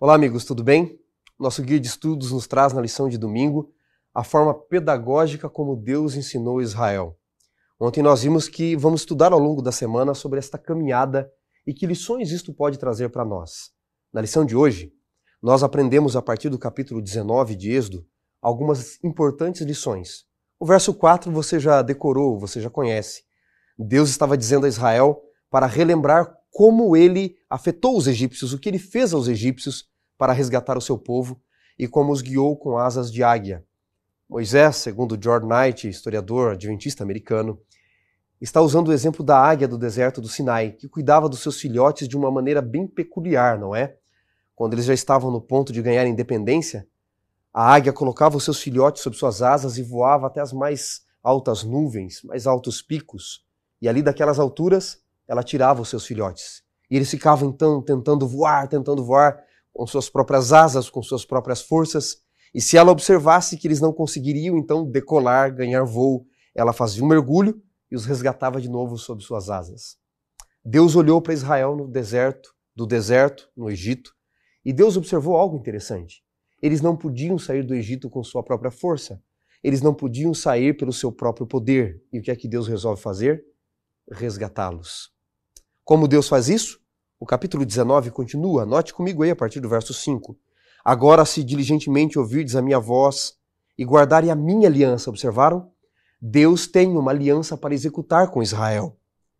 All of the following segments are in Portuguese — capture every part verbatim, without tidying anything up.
Olá, amigos, tudo bem? Nosso guia de estudos nos traz na lição de domingo a forma pedagógica como Deus ensinou Israel. Ontem nós vimos que vamos estudar ao longo da semana sobre esta caminhada e que lições isto pode trazer para nós. Na lição de hoje, nós aprendemos a partir do capítulo dezenove de Êxodo algumas importantes lições. O verso quatro você já decorou, você já conhece. Deus estava dizendo a Israel para relembrar como ele afetou os egípcios, o que ele fez aos egípcios para resgatar o seu povo e como os guiou com asas de águia. Moisés, segundo George Knight, historiador adventista americano, está usando o exemplo da águia do deserto do Sinai, que cuidava dos seus filhotes de uma maneira bem peculiar, não é? Quando eles já estavam no ponto de ganhar independência, a águia colocava os seus filhotes sob suas asas e voava até as mais altas nuvens, mais altos picos. E ali daquelas alturas, ela tirava os seus filhotes. E eles ficavam então tentando voar, tentando voar com suas próprias asas, com suas próprias forças. E se ela observasse que eles não conseguiriam então decolar, ganhar voo, ela fazia um mergulho e os resgatava de novo sob suas asas. Deus olhou para Israel no deserto, do deserto, no Egito, e Deus observou algo interessante. Eles não podiam sair do Egito com sua própria força. Eles não podiam sair pelo seu próprio poder. E o que é que Deus resolve fazer? Resgatá-los. Como Deus faz isso? O capítulo dezenove continua. Note comigo aí a partir do verso cinco. Agora, se diligentemente ouvirdes a minha voz e guardarem a minha aliança, observaram? Deus tem uma aliança para executar com Israel.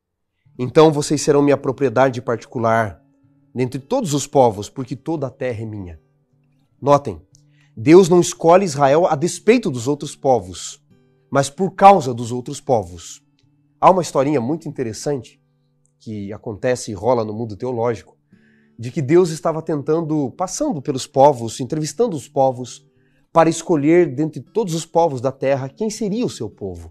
Então vocês serão minha propriedade particular dentre todos os povos, porque toda a terra é minha. Notem, Deus não escolhe Israel a despeito dos outros povos, mas por causa dos outros povos. Há uma historinha muito interessante que acontece e rola no mundo teológico, de que Deus estava tentando, passando pelos povos, entrevistando os povos, para escolher dentre todos os povos da terra quem seria o seu povo.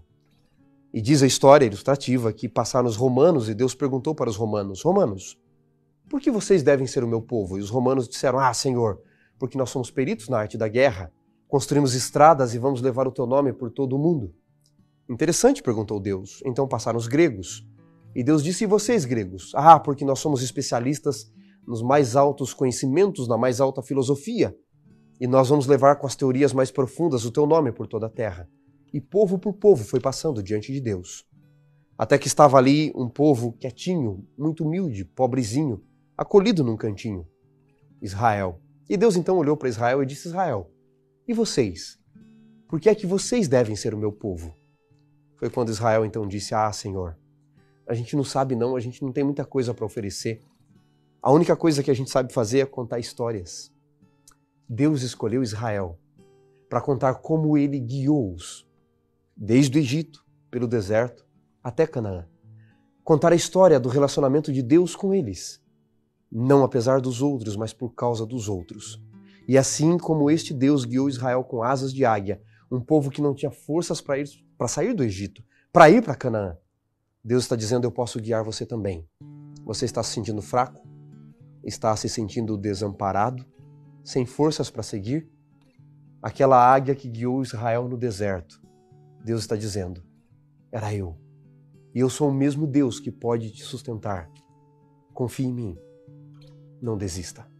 E diz a história ilustrativa que passaram os romanos e Deus perguntou para os romanos, Romanos, por que vocês devem ser o meu povo? E os romanos disseram, ah, Senhor, porque nós somos peritos na arte da guerra, construímos estradas e vamos levar o teu nome por todo o mundo. Interessante, perguntou Deus. Então passaram os gregos. E Deus disse, e vocês, gregos? Ah, porque nós somos especialistas nos mais altos conhecimentos, na mais alta filosofia. E nós vamos levar com as teorias mais profundas o teu nome por toda a terra. E povo por povo foi passando diante de Deus. Até que estava ali um povo quietinho, muito humilde, pobrezinho, acolhido num cantinho. Israel. E Deus então olhou para Israel e disse, Israel, e vocês? Por que é que vocês devem ser o meu povo? Foi quando Israel então disse, ah, Senhor, a gente não sabe não, a gente não tem muita coisa para oferecer. A única coisa que a gente sabe fazer é contar histórias. Deus escolheu Israel para contar como ele guiou-os, desde o Egito, pelo deserto, até Canaã. Contar a história do relacionamento de Deus com eles. Não apesar dos outros, mas por causa dos outros. E assim como este Deus guiou Israel com asas de águia, um povo que não tinha forças para ir, para sair do Egito, para ir para Canaã, Deus está dizendo, eu posso guiar você também. Você está se sentindo fraco? Está se sentindo desamparado? Sem forças para seguir? Aquela águia que guiou Israel no deserto, Deus está dizendo, era eu. E eu sou o mesmo Deus que pode te sustentar. Confie em mim. Não desista.